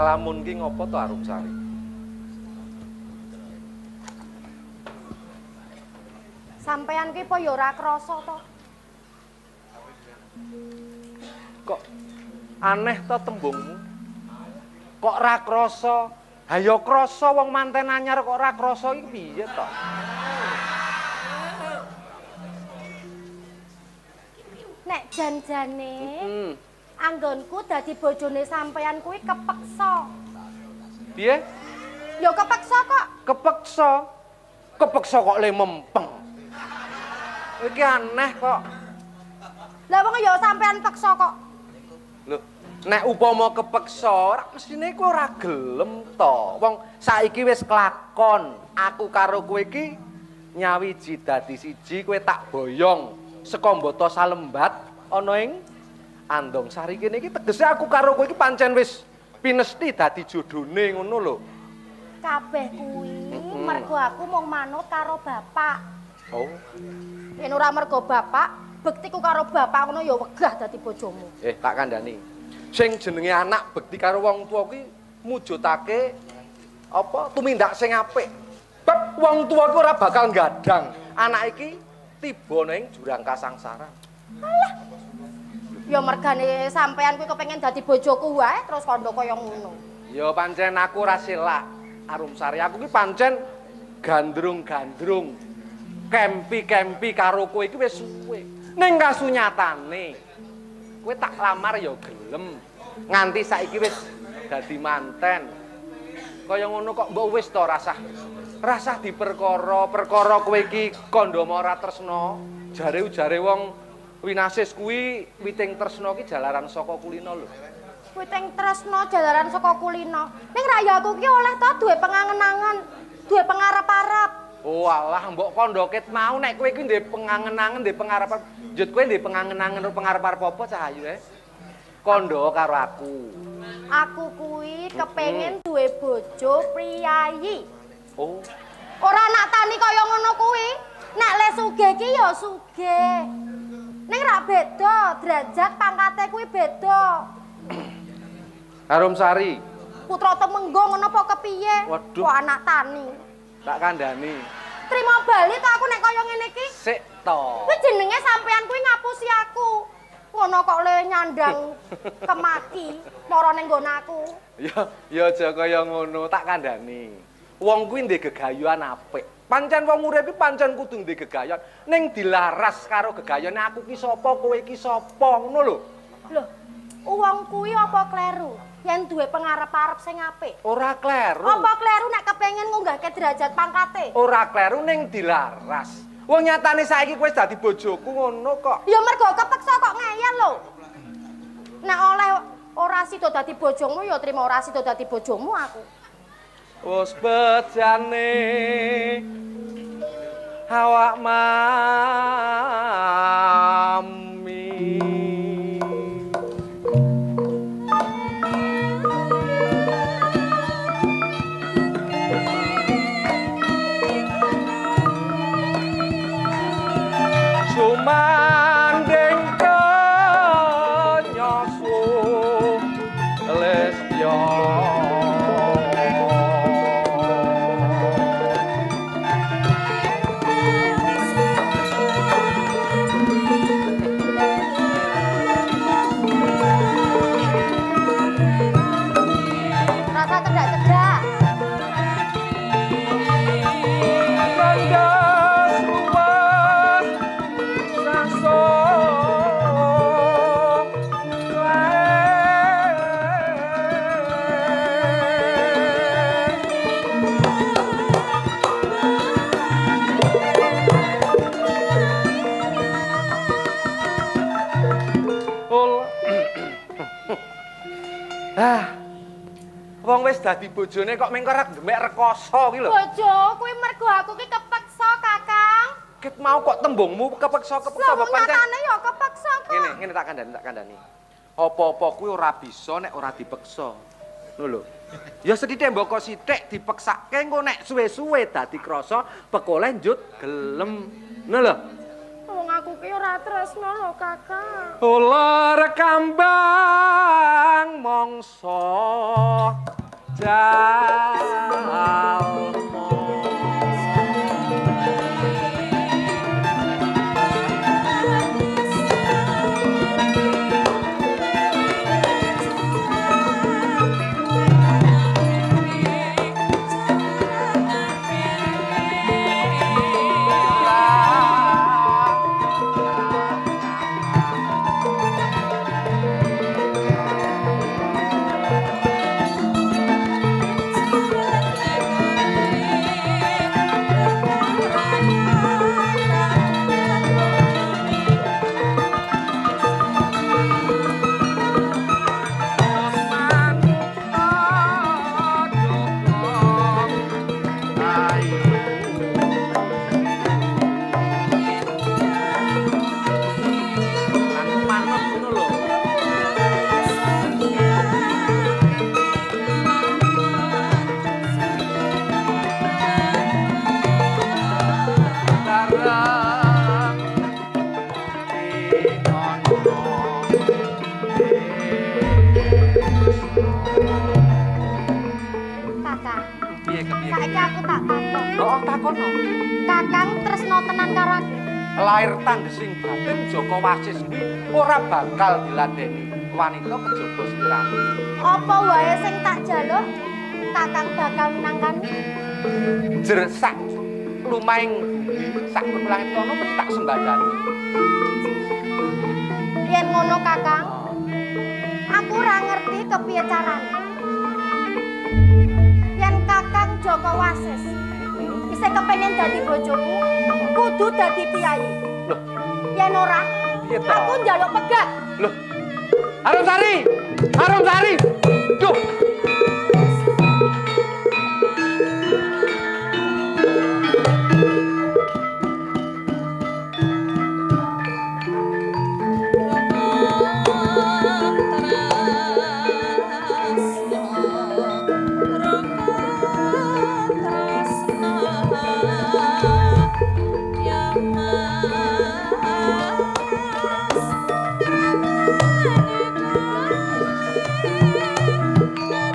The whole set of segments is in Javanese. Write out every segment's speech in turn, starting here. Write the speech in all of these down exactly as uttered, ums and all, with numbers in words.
ngelamun ki ngopo to Arumsari? Sampeyan ki apa ya ora krasa to? Kok aneh to tembungmu? Kok ora krasa? Ha ya krasa wong manten anyar kok ora krasa iki piye to? Nek jan-jane Hmm. anggonku dadi bojone sampeyan kuwi kepeksa. Piye? Ya kepeksa kok. Kepeksa. Kepeksa kok le mempeng. Iki aneh kok. Lah wong ya sampeyan peksa kok. Loh, nek upama kepeksa, ora mestine kowe ora gelem to. Wong saiki wis kelakon. Aku karo kowe iki nyawiji dadi siji, kowe tak boyong saka Mbata Salembat ana ing Andong Sari kene iki tegese aku karo kowe iki pancen wis pinesti dadi jodhone ngono lho. Kabeh kuwi mergo aku mung manut karo bapak. Oh. Yen ora mergo bapak, bektiku karo bapak ngono ya wegah dadi bojomu. Eh, tak kandhani. Sing jenenge anak bekti karo wong tuwa kuwi mujudake apa tumindak sing apik. Bab wong tuwa ku ora bakal gadang anak iki tiba ning jurang kasangsaran. Alah. Ya mergane sampean kuwi kepengin dadi bojoku wae terus kandha kaya ngono. Ya pancen aku ora selak Arumsari. Aku ki pancen gandrung-gandrung. Kempi-kempi karo kowe iki wis suwe. Ning kasunyatane kowe tak lamar ya gelem. Nganti saiki wis dadi manten. Kaya ngono kok mbok wis to rasah. Rasah diperkara, perkara kowe iki kandha ora tresna. Jare-jare wong Winasis kuwi witing tresna ki jalaran saka kulina lho. Witing tresna jalaran saka kulina. Ning rayaku ki oleh to duwe pengangen-angen, duwe pengarep-arep. Oh alah mbok kandha ket mau nek kowe iki ndek pengangen-angen, ndek pengarep. Njut kowe ndek pengangen-angen karo pengarep-arep apa Cahayu eh? Kandha karo aku. Aku kuwi kepengin duwe bojo priyayi. Oh. Ora nak tani kaya ngono kuwi. Nek le sugih ki ya sugih. Ning ra beda, derajat pangkate kuwi beda. Arumsari. Putra Temenggung ngono apa kepiye? Waduh. Kok anak tani. Tak kandhani. Trima bali to aku nek kaya ngene iki. Sik to. Kuwi jenenge sampean kuwi ngapusi aku. Ngono kok le nyandang kemaki mara ning nggon aku. Ya ya aja kaya ngono, tak kandhani. Wong kuwi ndek gegayuhan apik. Pancen wong urip iki pancen kudu ndek gegayon. Ning dilaras karo gegayone aku ki sapa, kowe iki sapa, ngono lho. Lho, wong kuwi apa kleru yen duwe pengarep-arep sing apik? Ora kleru. Apa kleru nek kepengin ngunggahke derajat pangkate? Ora kleru ning dilaras. Wong nyatane saiki kowe wis dadi bojoku ngono kok. Ya mergo kepeksa kok ngeyel lho. Nek oleh ora sida dadi bojomu ya trima ora sida dadi bojomu aku. Wes bejane awak mami sumanding kenyosu lesya Ah, wong wis dadi bojone kok mengko arep ndemek rekoso ki lho. Bojo, kuwi mergo aku ki kepeksa, Kakang. Ket mau kok tembungmu kepeksa-kepeksa apa pancen. Lah nyatane ya kepeksa kok. Ngene, ngene tak kandhani, tak kandhani. Apa-apa kuwi ora bisa nek ora dipeksa. Ngono lho. Ya sedithik mboko sithik dipeksake engko nek suwe-suwe dadi krasa pekoleh njut gelem. Ngono lho. Wong aku ki ora tresno lho, Kakang. Ular kambang mongso Lair tanggesing batin Joko Wasis kuwi ora bakal diladeni wanita kejaba sliramu. Apa wae sing tak jaluk Kakang bakal minangkani? Jersak lumahing bumi sak langit kono mesti tak sembadani. Yen ngono Kakang, aku ora ngerti kepiye carane. Yen Kakang Joko Wasis isih kepengin dadi bojoku, kudu dadi piyayi. Loh, yen ora, aku njaluk pegat. Loh. Arumsari! Arumsari! Duh. Thank you.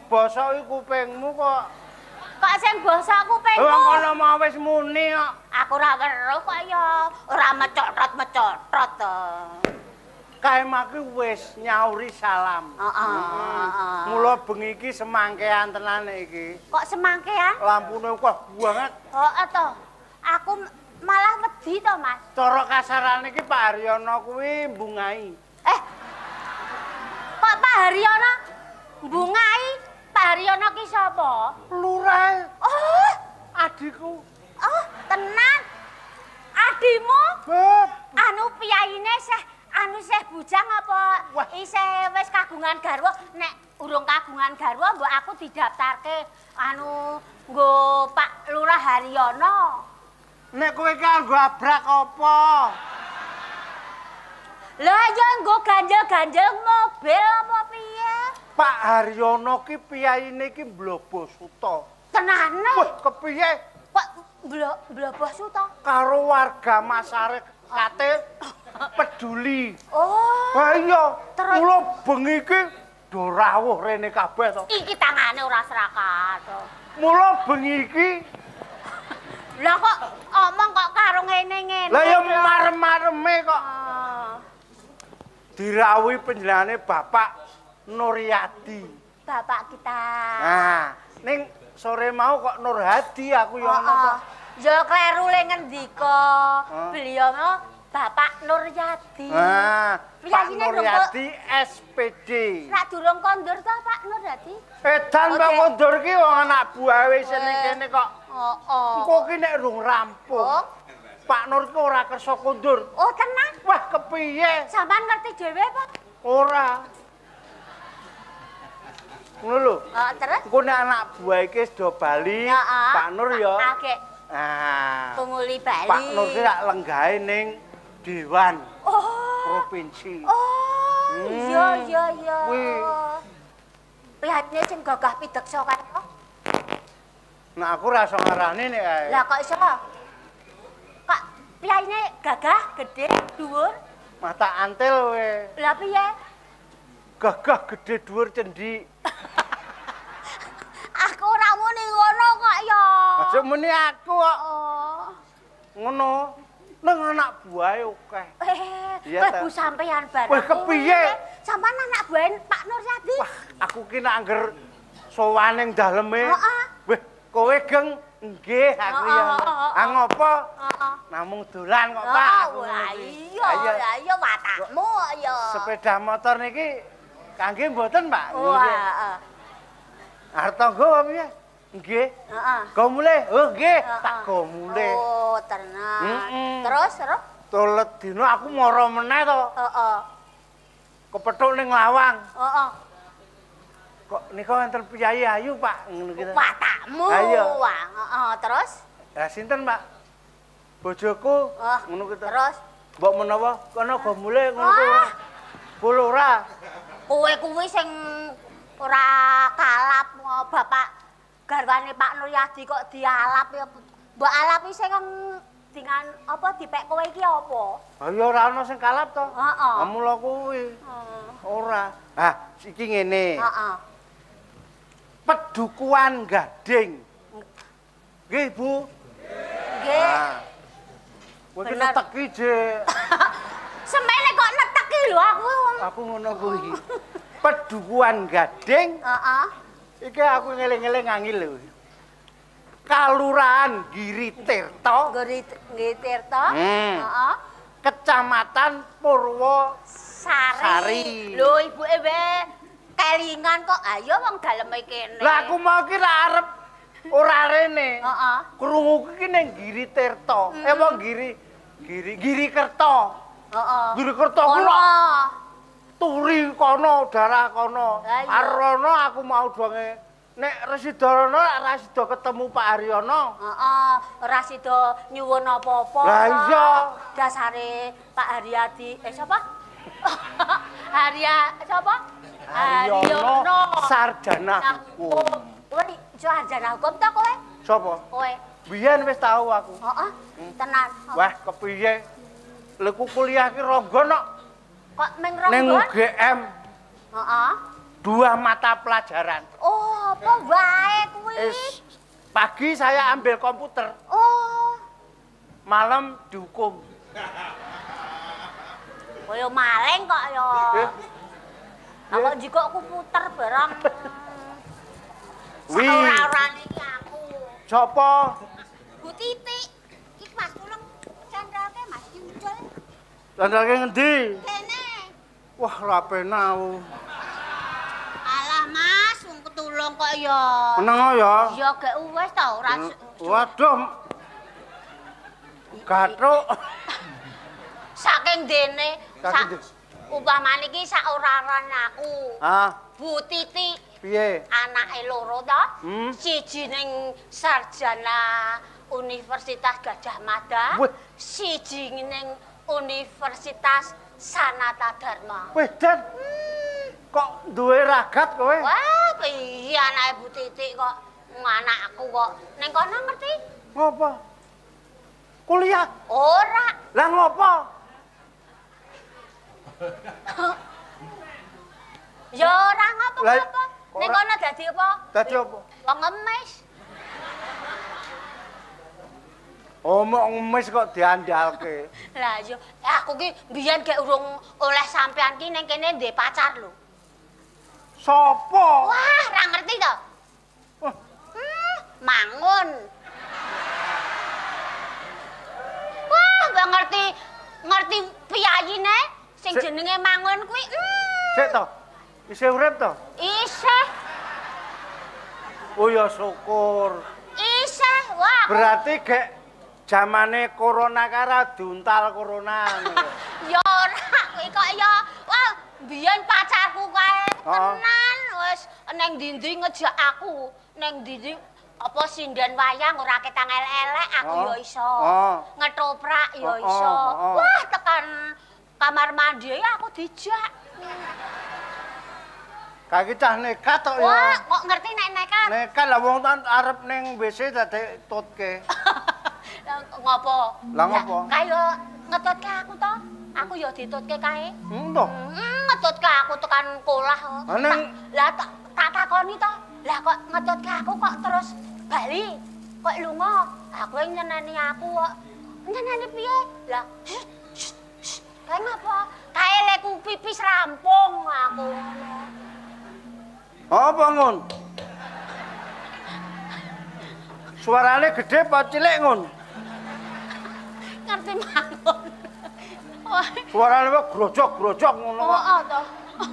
bosok iki kupingmu kok. Kok sing bosok kupingmu? Wong kono mau wis muni kok. Aku ora weruh kok ya ora mecotot-mecotot to. Kae maki wis nyauri salam. Heeh. Mula bengi iki semangkean tenan iki. Kok semangkean? Lampune kok banget. Heeh to. Aku malah wedi to, Mas. Cara kasarane iki Pak Haryono kuwi mbungai. Eh. Kok Pak Haryono mbungai? Pak Haryono ki sapa? Lurah. Oh, Adikku. oh, tenan. Adimu? Beb. Anu piyaine seh anu seh bujang apa Wah. isih wis kagungan garwa? Nek urung kagungan garwa mbok aku didaftarke anu nggo Pak Lurah Haryono. Nek kowe iki anggo abrak apa? Lah ya nggo ganjel-ganjel mobil apa piye? Pak Haryono ki piyaine ki Mblobo Suta. Tenane. Wah, kepiye Kok blok blobo suta? karo warga Masarek kate peduli. Oh, Ha iya, Terus? kula bengi iki do rawuh rene kabeh to. iki tangane ora serakat. Mula bengi iki Lah kok omong kok karo ngene-ngene. lah ya Bro? marem-mareme kok Ah, dirawuhi panjenengane Bapak Nuryadi. Bapak kita. Nah, ning sore mau kok Nur Hadi aku ya ono to. Oh, ya kleru le ngendika. Oh. Beliau mau Bapak Nuryadi. Nah, Pak Priyaine Nuryadi S P D. Nek durung kondur ta Pak Nuryadi? Edan Oke. Pak kondur ki wong anak buahe sene kene kok. Oh, oh. Engko ki nek rung rampung. Oh. Pak Nur ki ora kersa kondur. Oh, tenan. Wah, kepiye? Sampean ngerti dhewe, Pak? Ora. Ngono lho. Oh, terus? Engko nek anak buah iki do bali, Heeh. Pak Nur ya. Akeh Nah, punguli Bali. Pak Nur ki lak lenggahe ning Dewan Oh. Provinsi. Oh, Hmm. iya iya iya. Kuwi. Lihatnya sing gagah pideksa kan. Nah, aku ra iso ngarani nek ae. Lah kok iso? Kok piyaine gagah, gede, dhuwur? Mata antil we. Lah piye? Gagah gede dhuwur cendi. Aku ora muni ngono kok ya. Aja muni aku kok. Oh. Ngono. Nang anak buahe akeh. Eh, Iya, klebu Ta. sampeyan bareng. Wah, kepiye? Sampeyan anak buah Pak Nuryadi. Wah, aku ki nek angger sowan ning daleme. Heeh. Weh, kowe geng nggih aku ya. Heeh, heeh, Ah ngopo? Heeh. Namung dolan kok, Pak. Oh, Aku lah ngono ki. iya, Ayo. lah iya watakmu ya. Sepeda motor niki kangge mboten, Pak? Wah, Nggih. heeh. Arep tangga apa piye? Nggih. Heeh. Go mulih. Oh, nggih. Heeh. Tak go mulih. Oh, tenan. Mm-mm. Terus, terus? Tolet dina aku mara meneh to. Heeh. Kepethuk ning lawang. Heeh. Kok nika wonten piyayi ayu, Pak? Ngono gitu. Watakmu. Ayo. Wah, heeh, terus? Lah sinten, Pak? Bojoku. Oh, Ngono gitu. terus? Mbok menawa kono go mulih ngono kuwi ora. Kula ora. Kowe kuwi sing ora kalap oh, Bapak garwane Pak Nuryadi kok dialap ya. Mbok alapi sing dengan apa dipek kowe iki apa? Ha ya ora ana sing kalap to. Heeh. Ha mula kuwi. Heeh. Ora. Ah, iki ngene. Heeh. Pedukuhan Gading. Nggih, Bu. Nggih. Ah. Kowe ki Bener. neteki, Jek. Semene kok neteki lho aku. Aku ngono kuwi. Pedukuhan Gading. Heeh. Iki aku ngeling-eling ngangil lho. Kalurahan Giri Tirta, Gori nggih Tirta. Hmm. Heeh. Kecamatan Purwosari. Sari. Lho ibuke we kelingan kok. Ayo wong daleme kene. Lah aku mau ki ra arep ora rene. Heeh. Krungu ki ning Giri Tirta. Eh apa Giri Giri Giri Kerta. Heeh. Giri Kerta ku Ono. turi kono, darah kono. Lah iya. Arono aku mau donge nek Residono ra sida ketemu Pak Haryono. Heeh, ora sida nyuwun apa-apa. Lah kok. iya. Dasare Pak Haryadi, eh sapa? Harya sapa? Haryono Sarjana Hukum. Kowe sarjana hukum ta kowe? Sapa? Kowe. Biyen wis tau aku. Heeh. Tenan. Wah, kepiye? Leku kuliah ki ronggo nok Kok meng ning ronggon? U G M. Heeh. dua mata pelajaran. Oh, apa wae kuwi? Es, pagi saya ambil komputer, Oh, malam dihukum. kaya maling kok ya. Eh, Apa jika aku puter barang. Wih. Saura-urane iki aku. Sopo? Bu Titik. Iki Mas tulung candake Mas Yudel. Dandake ngendi? Kene. Wah, ra penau. Alah Mas, wong ketulung kok ya. Meneng ya. Ya gak wis ta ora. Waduh. Gathuk. Saking dene Saking sak upamane iki sak ora-oran aku. Ah, Bu Titik piye? anake loro to. Hmm? Siji ning sarjana Universitas Gadjah Mada, Wih. siji ning Universitas Sanata Dharma. Weh, Dan. Kok duwe ragat kowe? Wah, piye anake Bu Titik kok anakku kok ning kono ngerti? Ngopo? Kuliah. Ora. Lah ngopo? Ya ora ngapa-ngapa. Lah, Ning ora. kono dadi apa? Dadi apa? Wong ngemis. Oh, mok ngemis kok diandalke. Lah yo, aku ki biyen gek urung oleh sampean ki ning kene ndek pacar lho. Sopo? Wah, ora ngerti to? Wah, Hmm, mangun. Wah, mbak ngerti ngerti piyayine sing Sik. jenenge mangun kuwi. Hmm, sik to. Isih urip to? isih, Oh ya syukur. isih. Wah, Berarti gek zamane corona kara diuntal corona. ya ora kuwi kok ya. Wah, biyen pacarku kae Oh. tenan wis neng ndi-ndi ngejak aku. Neng ndi-ndi apa sinden wayang ora ketang elek-elek aku Oh. ya iso. Oh. Ngetoprak ya Oh, iso. oh, oh. Wah, tekan kamar mandi ya aku dijak. Kaki cah nekat tok Wah, ya. kok ngerti nek nekat? Nekat lah wong tan arep ning W C dadi tutke. Ngopo? Lah ngopo? Kaya ngetutke aku to. Aku ya ditutke kae. Hmm to. Hmm, ngetutke aku tekan kolah. Ah, neng- Lah tak tak takoni to. Lah kok ngetutke aku kok terus bali. Kok lunga? Aku yang nyeneni aku kok. Nyeneni piye? Lah kae ngapa? Kae leku pipis rampung aku ngono. Apa ngun? Suarane gede apa cilik ngun? Ngerti mangun. Wah, Suarane kok grojok-grojok ngono oh, kok. oh, toh.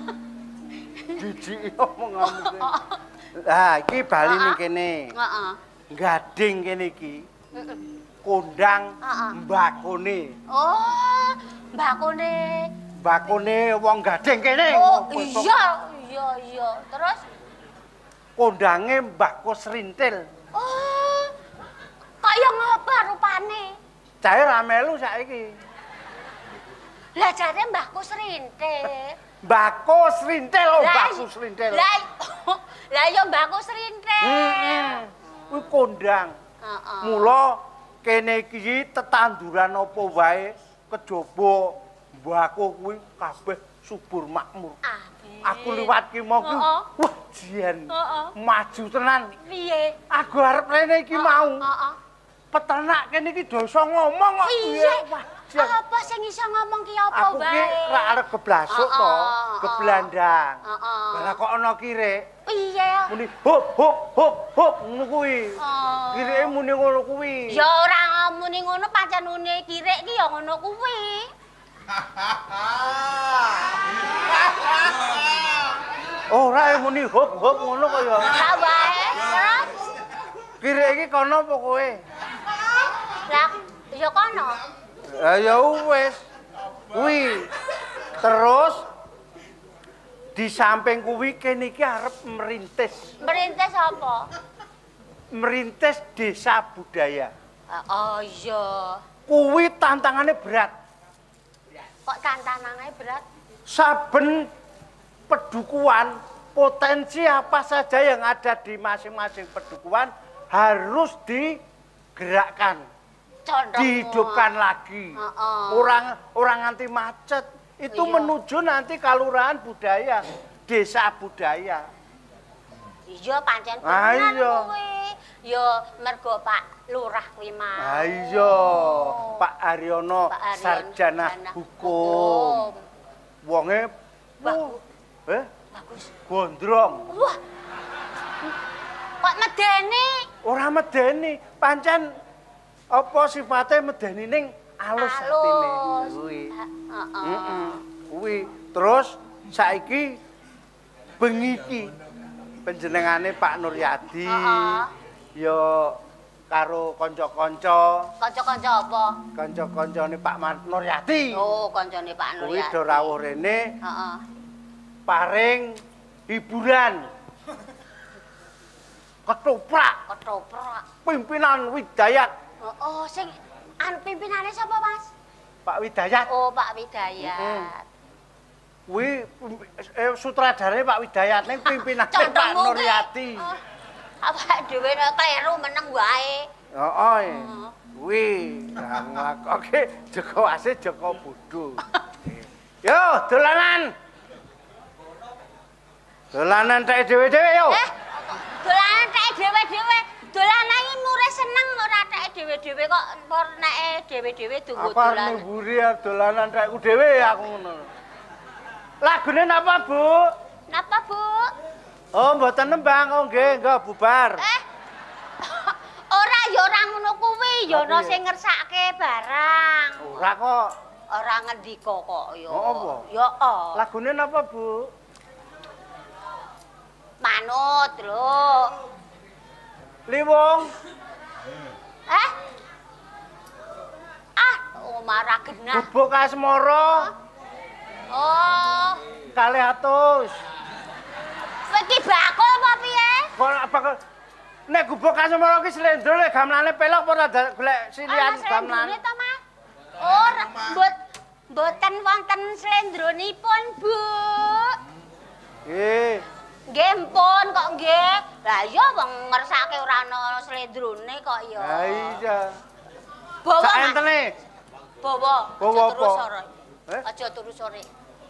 Jijik omong ngomong. Lah iki bali ning kene. Heeh. Gading kene iki. Kondang Heeh. mbakone. Oh, mbakune. Mbakone wong gading kene. Oh, Ngopo to? iya, iya, iya. Terus Kondange Mbahku Srintil. oh, kaya ngapa rupane? Cahe ra melu saiki. Lah jare mbahku Srintil. Mbahku Srintil, oh Lah, Mbahku Srintil. Lah, lah ya mbahku Srintil. Heeh. Kuwi kondang. Heeh. Mula kene iki tetanduran apa wae kejaba mbahku kuwi kabeh subur makmur. Amin. Aku liwat ki mau ki, Heeh. wah jian. Heeh. Maju tenan. Piye? Aku arep rene iki mau. Heeh. Peternak kene iki do iso ngomong kok. Piye? Wah, jian. Apa sing iso ngomong ki apa Aku ki wae? ra arep geblasuk to, Heeh, geblandang. Heeh. Lah kok ana kirek, Piye? muni hop hop hop hop ngono kuwi. Oh. Kireke muni ngono kuwi. Ya ora muni ngono pancen une kirek ki ya ngono kuwi. Ora muni hop hop ngono kok ya. Lah wae, terus Kirek iki kono apa kowe? lah ya kono. Lah ya wis. Kuwi. Terus di samping kuwi kene iki arep merintis, Merintis apa? merintis desa budaya. Oh iya. Kuwi tantangannya berat. Kok tantangannya berat? Saben pedukuhan, potensi apa saja yang ada di masing-masing pedukuhan harus digerakkan, Condong. dihidupkan lagi. Heeh. Orang orang anti macet itu Iya. menuju nanti kalurahan budaya. desa budaya. Iya pancen Ah, tenan iya. kuwi. Ya mergo Pak Lurah kuwi mah. Ah iya, Oh. Pak Aryono Pak Aryono, sarjana sarjana hukum. Wonge Bagus. eh Bagus. gondrong. Wah. Kok medeni? Ora medeni, pancen apa sifate medeni ning alus atine Halus. kuwi. Heeh. Heeh. Kuwi terus saiki bengi iki panjenengane Pak Nuryadi. Heeh. Ya karo kanca-kanca, Kanca-kanca apa? kanca-kancane Pak Nuryadi. Oh, kancane Pak Kuwi Nuryadi. do rawuh rene Heeh. paring hiburan. Ketoprak Ketoprak. pimpinan Widayat. Oh, sing anu pimpinane sapa, Mas? Pak Widayat. Oh, Pak Widayat. Kuwi eh, sutradare Pak Widayat ning pimpinane Pak Condongmu ki, Nuryadi. oh, awake dhewe nek kleru meneng wae. Heeh. Kuwi nglakoke Joko Asih Joko Bodho. Yo, dolanan. Dolanan tek dhewe-dhewe yo. Eh, dolanan tek dhewe-dhewe. Dolanan iki mure seneng ora tek dhewe-dhewe kok empor neke dhewe-dhewe tunggu Apa dolanan. nuburi dolanan tekku dhewe aku ngono. Lagune napa, Bu? Napa, Bu? Oh, mboten nembang, oh nggih, nggih bubar. Eh. Ora ya ora ngono kuwi, ya ana sing ngersake barang. Ora kok. Ora ngendika kok ya. Oh, apa? Ya oh. Lagune napa, Bu? Manut lho. Liwong. Eh? Ah, omah ra genah. Bubuk asmara. Oh, Kalih atus. kowe iki bakul apa piye? Kok apa kok nek gubuk asmara ki slendro lek gamelane pelok ora ada golek silian Ana slendrone gamelan. to, Mas? Ora, mbot mboten wonten slendronipun, Bu. Nggih. Nggih mpun kok nggih. Lah iya wong ngersake ora ana slendrone kok ya. Ha iya. Bawa, Mas. Saentene. Bawa. Bawa Aja turu apa? sore. Eh? Aja turu sore.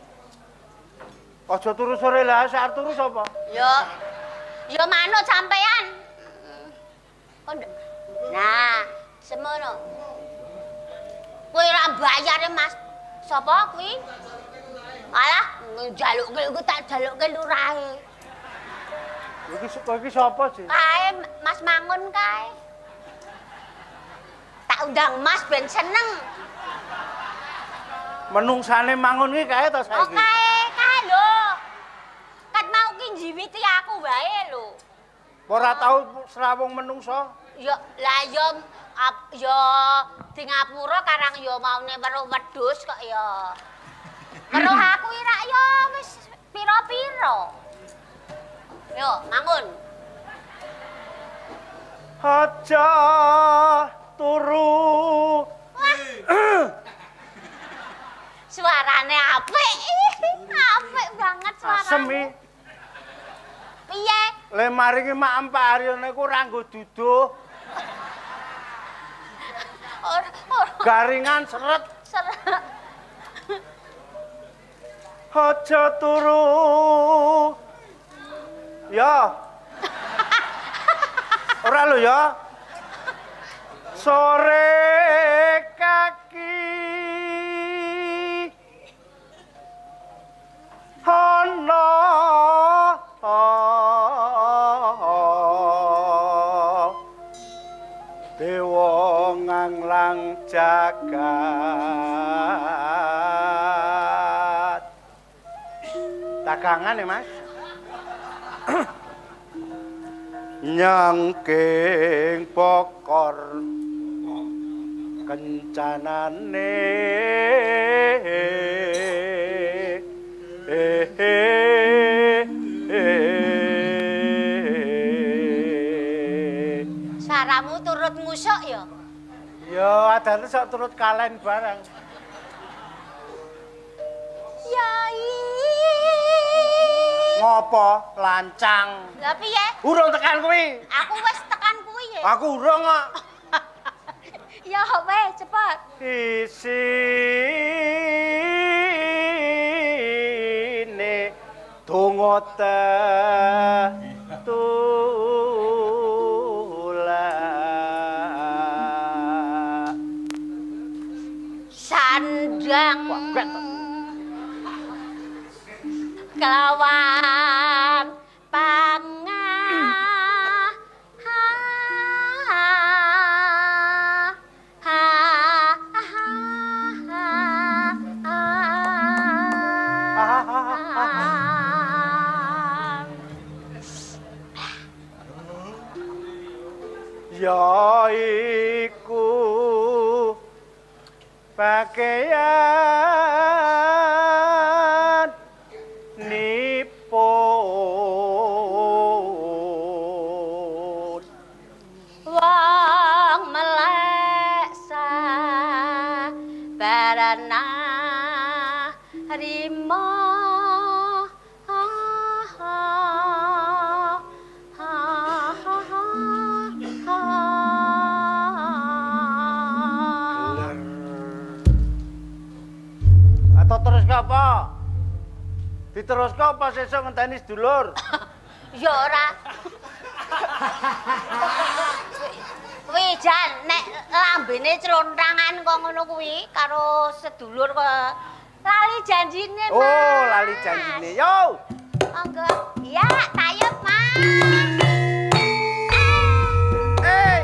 Aja turu sore lah, sak turu sapa? Ya. Ya manut sampean. Kok ndak- Nah, semono. Kowe ora bayare, Mas. Sapa kuwi? Alah, njaluk kowe tak jalukke lurahe. Iki kowe iki sapa sih? Kae Mas Mangun kae. Tak undang Mas ben seneng. Menungsane mangun iki kae to Oh saiki. kae, kae lho. Kat mau ki njiwiti aku wae lho. Ora tau srawung menungso. Ya lah ya ap- ya di ngapura karang ya maune weruh wedhus kok ya. Weruh aku ira ya wis pira-pira. Yo, Mangun. Aja turu. Suarane apik. Apik banget suarane. Asem iki. Piye? Le mari ki mak Pak Aryono iku ora nggo duduh. Ora ora Garingan seret. seret. Aja turu. Ya. Ora lho ya. Sore kaki. Ana dewa nganglang jagat. Dagangan ya, Mas? Nyangking pokor kencanane Saramu turut ngusuk ya? ya adane sok turut kalen barang. Yai. Ngopo lancang? Lah piye? Urung tekan kuwi. Aku wis tekan kuwi ya. Aku urung kok. Ya weh, cepet. Isine donga ngoteh tulak sandang kelawan pangah ya iku pakaian nipun wong meleksa barana rimo atau terus apa? Diterus apa sesuk ngenteni sedulur? ya ora kuwi jan nek lambene clontrangan kok ngono kuwi karo sedulur kok lali janjine Mas. Oh, lali janjine. Yo. Monggo. Iya, tayub Mas. Hey.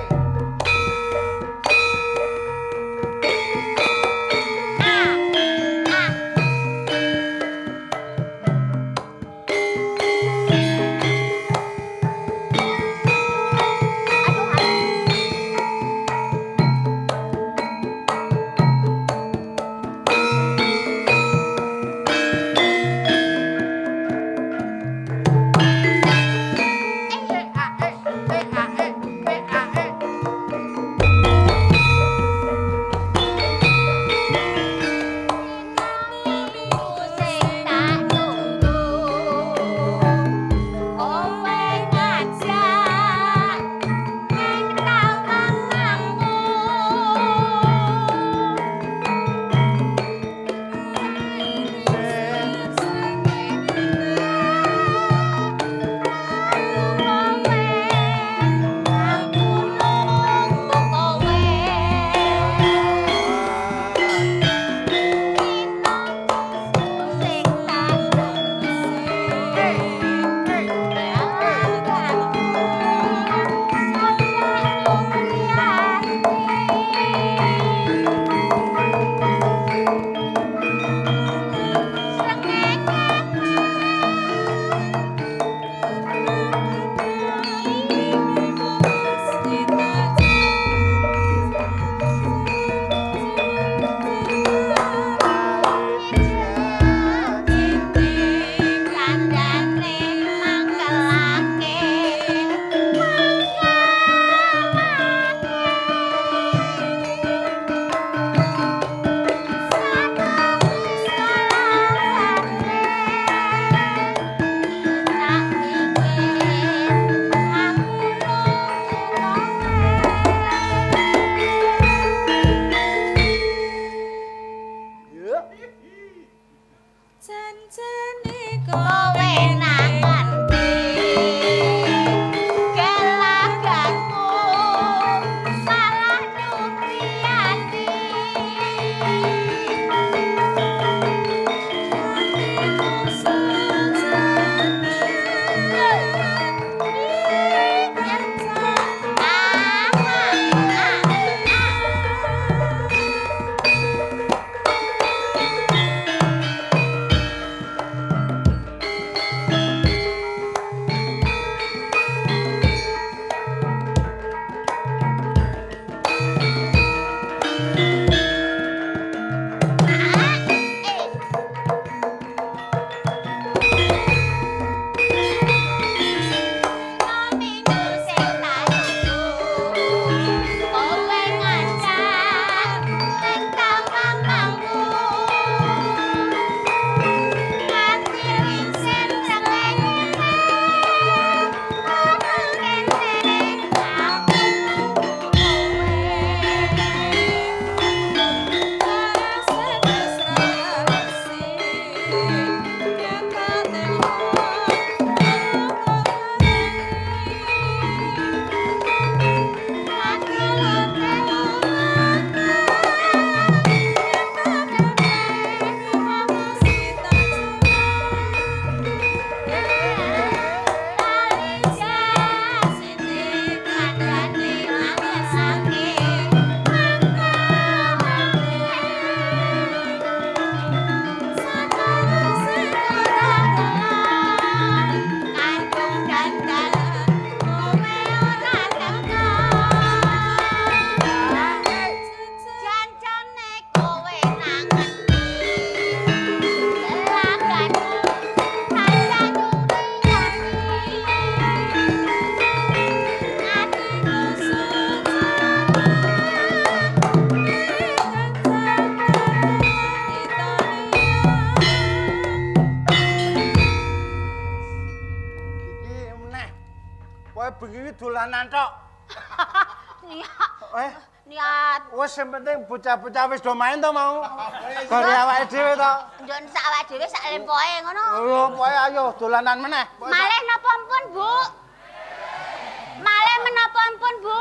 dolanan tok. Niat. Eh, Niat. wis sing penting bocah-bocah wis do main to mau. Gore awake dhewe to. Njon sak awake dhewe sak lempoke ngono. Yo, pokoke ayo dolanan meneh. Malih napa ampun, Bu? Malih menapa ampun, Bu?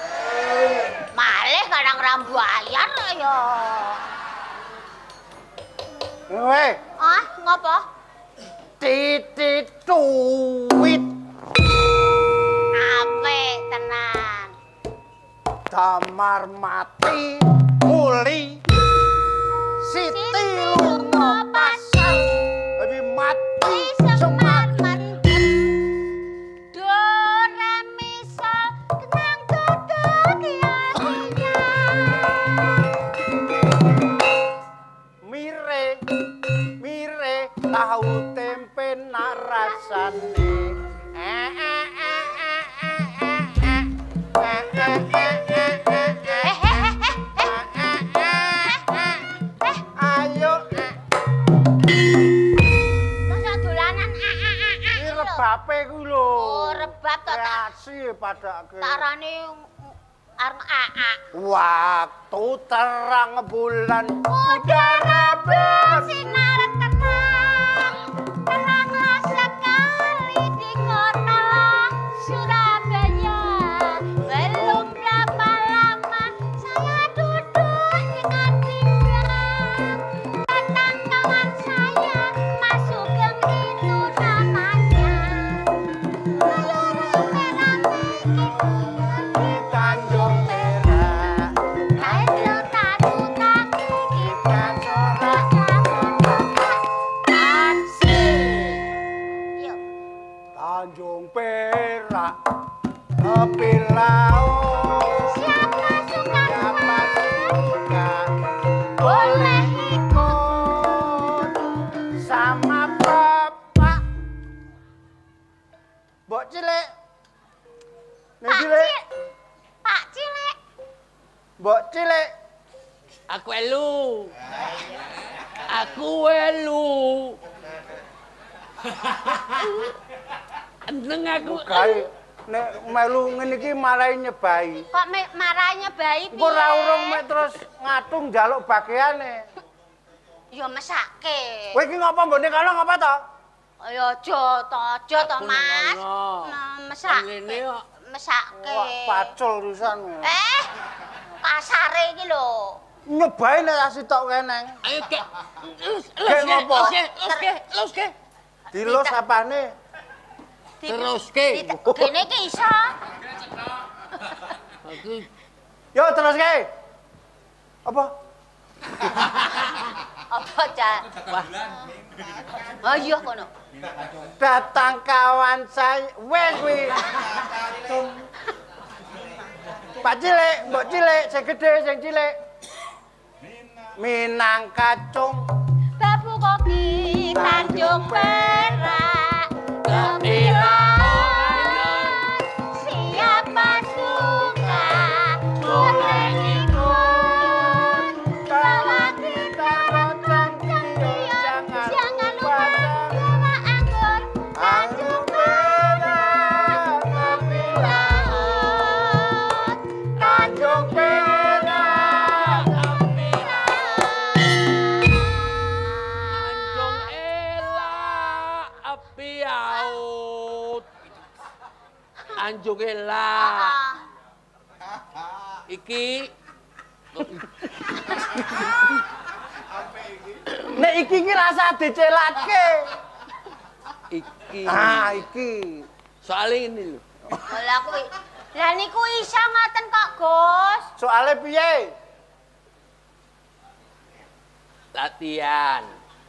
Malih kadang rambu ayar ya. Weh, Ah, ngopo? titit tuwit Apik tenan. damar mati muli siti lunga pasar tapi mati semar mantep. Do re mi sol tenang duduk hatinya. mire mire tahu tempe narasane eh eh eh eh eh eh eh eh eh ayo Masa dolanan a a a a. iki rebape ku lho Oh, rebab to tak reaksi padake tarane areng a a. waktu terang bulan Udara bersinar tenang, tenanglah sekali di kota Surabaya. Belum berapa lama saya duduk dengan diam. Datang kawan saya masuk gang itu namanya. Ayo rame-rame kita Tanjung Perak ayo tadu kaki kita corak Yuk. Tanjung Perak tepi laut Siapa suka siapa suka boleh ikut sama bapak Mbok Cilik Nek Pak Cilik Cil, Pak Cilik. Mbok Cilik Aku elu. Aku elu. Eneng aku. kae nek melu ngene iki malah nyebai Kok me- marahnya bayi piye? engko ora urung mek terus ngatung njaluk bagiane Ya mesake. kowe iki ngapa mbone kono ngapa to Ya aja to, aja to, Aku Mas. ngono. Nah, mesake. Ngene kok. Mesake. wah pacul urusan Eh, kasare iki lho. nyebai nek asih tok keneng Ayo ke. Lus, Kek lus, ngopo? lus, ke, lus, ke, lus, ke. dilus apane Di- Terus ke. di- Kene iki iso. Aku yo terus ke apa Apa, Cak? Oh iya kono. datang kawan saya wes kuwi Pak Cilik Mbok Cilik sing gedhe sing cilik Minang kacung Babu koki Tanjung Perak Tepi laut. Siapa suka boleh ikut. Bawa kita rocang cempion. Jangan lupa bawa anggur Tanjung Perak tepi laut. Tanjung Perak Tepi laut. Anjung elak api laut. Anjung elak. Ah, Iki nek iki iki rasa dicelake iki. ah iki Soalnya ini lho. Lah kuwi. Lah niku iso ngoten kok, Gus. soalnya piye Latihan.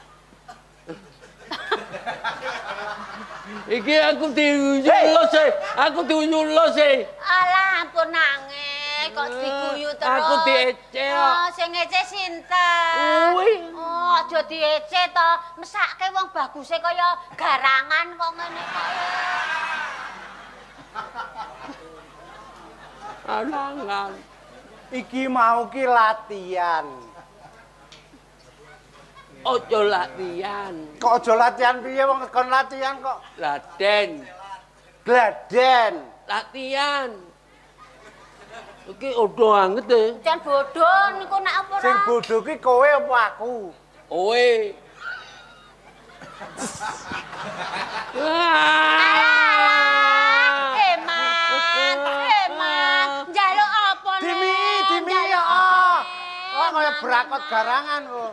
Iki aku diunyulos e. Aku diunyulos e. Alah ampun nangis kok diguyu terus. Aku diece kok. Oh, sing ngece sinten? Kuwi. Oh, aja diece to. Mesake wong baguse kaya garangan kok ngene kok. Anangan. iki mau ki latihan Ojo latihan. kok aja latihan piye wong kon latihan kok Laden. gladen latihan. Iki odo banget e. Jan bodoh niku nek apa ora? Sing bodoh ki kowe apa aku? Owe. Eman, eman. Njaluk apa nek? Dimi, dimi ya. Wah kaya berakot garangan kok.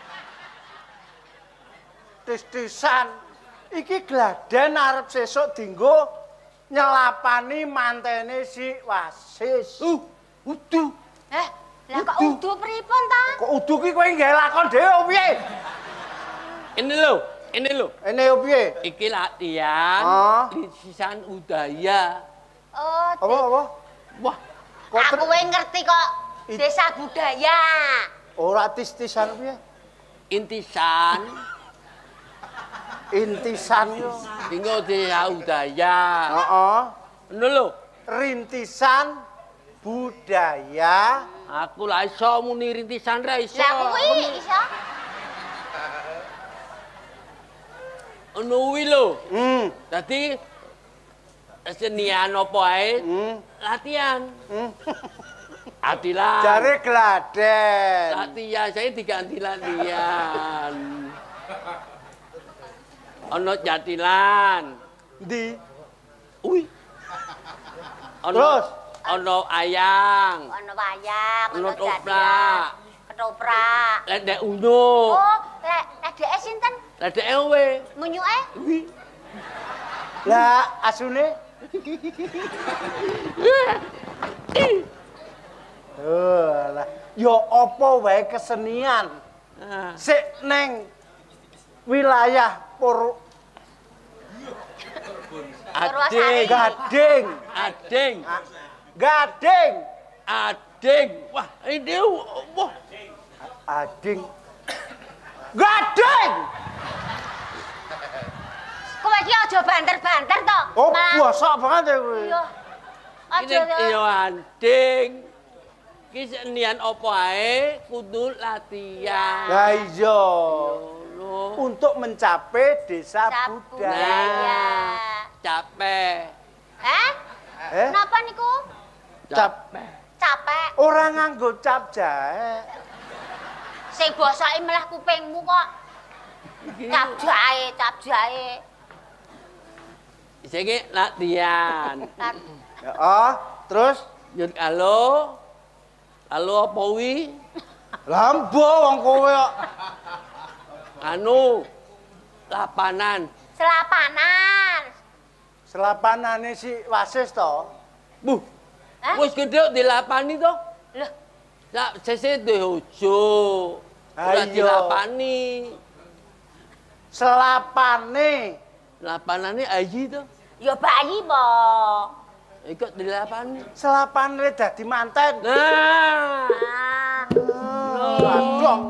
Tis-tisan. Iki gladen arep sesuk dinggo nyelapani mantene si Wasis. Uh, udu. Eh, lah kok udu pripun ta? Kok udu ki kowe nggawe lakon dhewe piye? Ini lho, ini lho. Ini piye? Iki latihan Ah. lisisan udaya. Oh, Apa apa? Wah, Kok aku wis ngerti kok. It- Desa budaya. ora tis-tisan piye? intisan Intisan yo. tinggal desa udaya. Heeh. Ngono lho. Rintisan budaya. Aku lah iso muni rintisan ra iso. Lah kuwi iso. Ono kuwi lho. Hmm. Dadi kesenian apa ae Hmm. latihan. Hmm. Adilan. Jare gladen. Latihan saya diganti latihan. Ono jatilan. Di. Ui. Ono, Terus? ono ayang. Ono wayang, Ono ono toprak. jadian. Ketoprak. Ledek unyuk. Oh, lek adeke sinten? Ledek ewe. Munyuke? Ui. Lah asune? Oh, lah. Yo apa wae kesenian Ah. sik neng wilayah Pur Ading. Gading. Ading. Ah, Gading. Ading. Wah, ini wah. Ading. Gading. Kowe iki aja banter-banter to. Oh, Malah- bosok banget ya kowe. Iya. Ini Aja iyo ading. Kesenian apa ae kudu latihan. Lah iya. Loh. Untuk mencapai desa Desa budaya. budaya. Capek. Eh? Eh? Napa niku? Capek. Capek. Orang nganggo cap jahe. Sing bosoke melah kupingmu kok. Cap jahe, cap jahe. Saiki latihan. Lat- Ya, oh, terus Yun halo. Halo apa wi? lambo wong kowe kok. Anu lapanan. Selapanan. Selapanane si Wasis to. Buh. Hah? Wis gede dilapani to? Loh, Lah sese dojo. Ora Ayo. dilapani. Selapane. Lapanane ayi to. ya bayi po. Ikut dilapani. Selapane dadi manten. Nah. Ah, Waduh.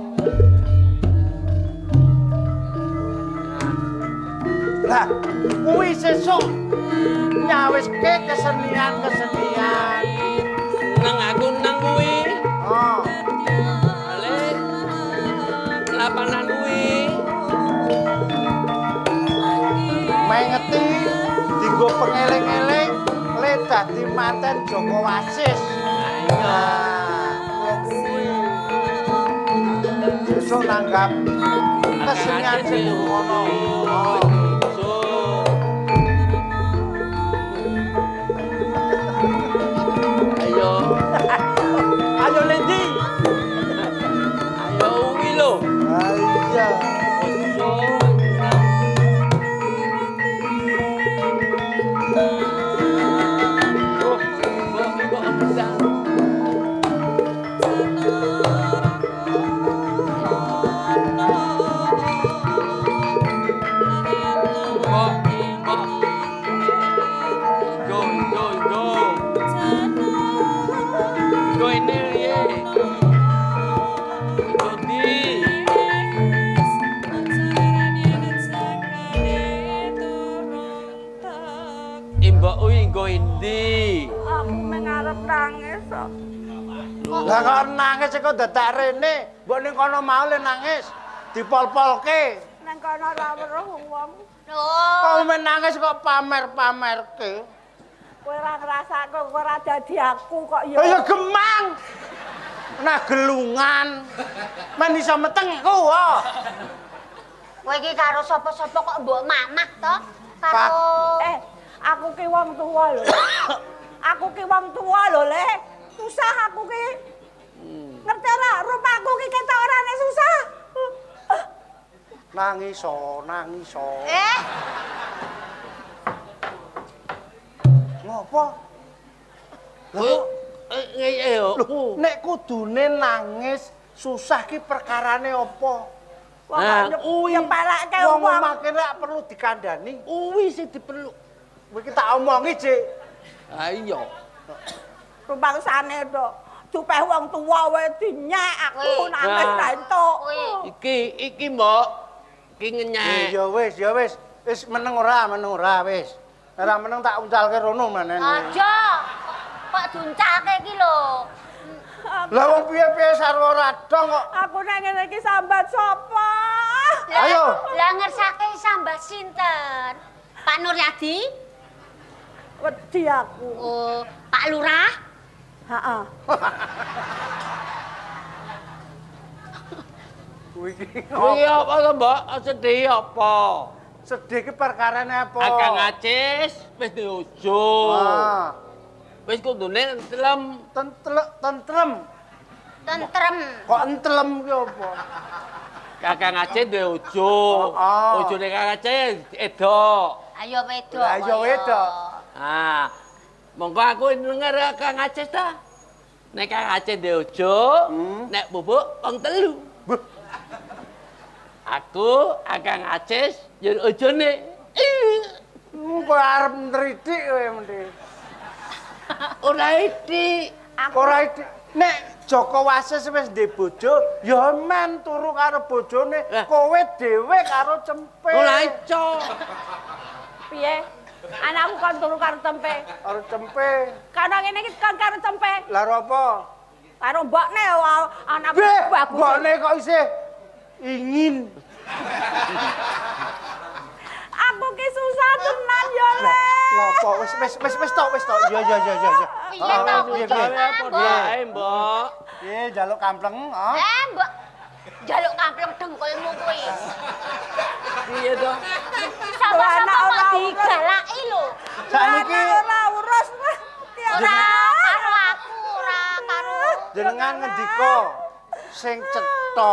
Lah, kuwi sesuk nyawiske kesenian-kesenian. Nang aku nang kuwi. Oh, Ale. Lapanan kuwi. mengeti dinggo pengeling-eling le dadi manten Joko Wasis. Nah, kuwi sesuk nanggap kesenian sing ngono. Oh. Ayo. Ayo Lendi. Ayo uwi lo. Iya. aku mengarep nangis kok. Lah kok nangis kok dadak rene, mbok ning kono mau le nangis. Dipol-polke. Nang kono ora weruh wong. Kok Loh, men nangis kok pamer-pamerke. Kowe ora ngrasake kowe ora dadi aku kok ya. Ya gemang. Nah gelungan. Men iso meteng aku kok. Kowe iki karo sapa-sapa kok mbok mamah to? Karo Eh, aku ki wong tuwa lho. Aku ki wong tuwa lho, Le. Susah aku ki. Ngerti ora? Rupaku ki ketok orane susah. Nangis so, nangis so. Eh, Ngopo? Lho, ngeye yo. Lho, nek kudune nangis susah ki perkarane apa? Wong Nah, uwi yang pelekke Wong wong. makin rak perlu dikandani. Uwi sing diperlu. Kowe ki tak omongi, Cik. Ha iya. Rupangsane to. Dupeh wong tuwa wae dinyek aku nangis Nah. ra entuk. kowe Iki iki mbok iki Eh, ngenyek. Ya wis, ya wis. Wis meneng ora, meneng ora wis. Ora meneng tak uncalke rono manene. aja. Kok duncake iki lho. Lah wong piye-piye sarwa radong kok. Aku nek ngene iki sambat sapa? Lah, Ayo. Lah ngersake sambat sinten? Pak Nuryadi? Wedi aku. Oh, Pak Lurah? Heeh. Kuwi iki Kuwi apa to, Mbok? Sedih apa? sedih ki perkarane apa? Akang Acis wis diojo. Ah, Wis kudune entlem. tentrem, tentrem. Tentrem. Kok entlem ki apa? Kakang Acis duwe ojo. Oh. Ojone Kakang Acis edok. Ayo wedok. Lah, ayo kaya. wedok. Ah. Monggo aku denger Kakang Acis ta. Nek Kakang Acis duwe ojo, Hmm. nek bubuk wong telu. Buh, Aku Kakang Acis yen ojone. kok arep nritik kowe mendhe. Ora iki. Ora iki nek Joko Wasis wis ndek bojo, ya men turu karo bojone, Lah. kowe dhewe karo cempe. Ora iso. Piye? Anakku kon turu karo tempe. Karo cempe. Kana ngene iki kon karo tempe. Lah apa? Karo mbokne wa- anakku Beh, bagus. mbokne kok isih ingin. Aku ki susah tenan ya, Le. Ngopo wis wis wis wis tok wis tok. Ya ya ya ya ya. Piye to? Piye Piye, piye? Mbak? Padha ae, Mbok. Piye njaluk kampleng, ha? Eh, Mbok. Jaluk kampleng dengkulmu kuwi. Piye to? Sama-sama anak kok ora digalaki lho. Sakniki Anak ora urus. Ora karo aku, ora karo jenengan ngendika sing cetha.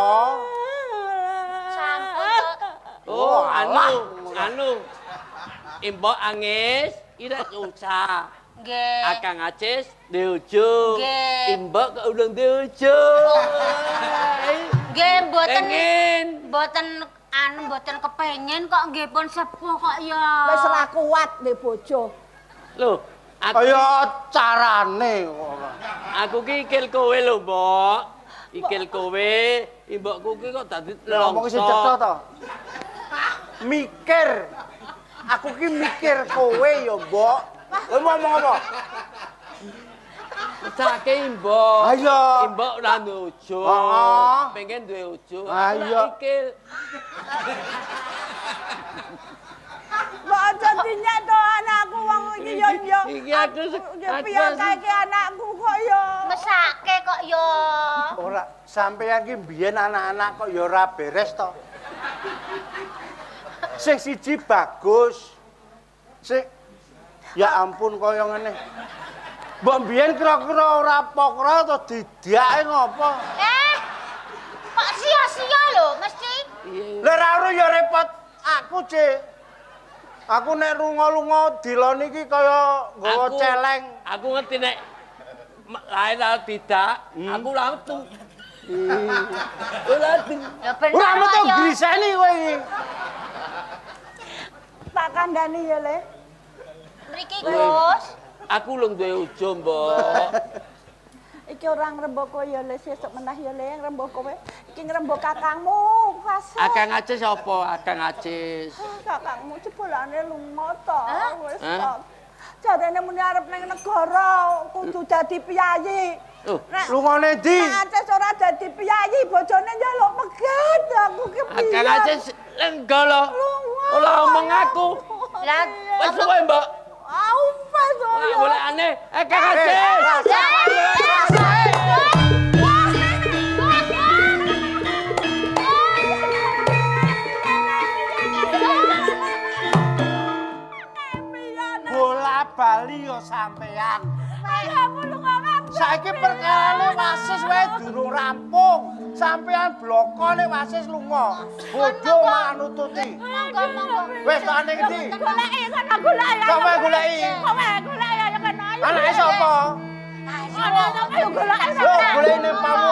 sampun to. Oh, Oh, alah. anu, anu. Imbok angis, ira usah. Nggih. Akang Acis diojo. Nggih. Imbok kok ulang diojo. Nggih, mboten Pengen. mboten anu mboten kepengin kok nggih pun sepuh kok ya. Wis ora kuat ndek bojo. Loh, aku, Kaya carane kok. aku ki ikil kowe lho, Mbok. Ikil kowe, imbokku ki kok dadi Lah ngomong sing cetha longso. to. Mikir. Aku ki mikir kowe ya, Mbok. Kowe mau ngomong apa? Mesake imbok. Ayo. Imbok ora duwe ojo. Heeh. Pengen duwe ojo. Ayo. Aku ikil. Mbok aja dinyek to anakku wong iki yo yo. Iki aku Ya piye kae anakku kok yo. Mesake kok ya. Ora sampeyan ki mbiyen anak-anak kok ya ora beres to. Sing siji bagus. Sing ya ampun kaya ngene. Mbok mbiyen kira-kira ora pokra to didake ngopo? Eh. Kok sia-sia lho mesti. Lah ora ora ya repot aku, Cik. Aku nek lunga-lunga dilon iki kaya nggawa Aku- celeng. Aku ngerti nek lain atau tidak, Hmm. aku ora metu. Ora metu. Ya bener Ora metu kok ya. griseni kowe iki. Tak kandhani ya, Le. Mriki Gus. Aku lung duwe ojo, Mbok. Iki ora ngrembug kowe ya, Le, sesuk menah ya, Le, ngrembug kowe. Iki ngrembug kakangmu, Fase. Akang Acis apa? Akang Acis. Kakangmu jebolane lunga to. Wis Hah? to. Jarene muni arep ning negara kudu dadi piyayi. Oh, Nek Lungane ndi? Nek Acis ora dadi piyayi, bojone njaluk megat. Aku ki piye? Akang Acis enggak lho. Lunga. Ora omong aku. Lah Wis suwe, Mbok. Au, Fe. Golekane eh Kang Acis. Bola bali yo sampean. Saiki perkarane wasis wae durung rampung. Sampean blokone wasis lunga. Bodho malah nututi. Wis tak ning ndi? Goleki sana goleki. Kowe goleki. Kowe goleki ya kena. Anake sapa? Ana sampe goleki. Lho, goleki ning pamu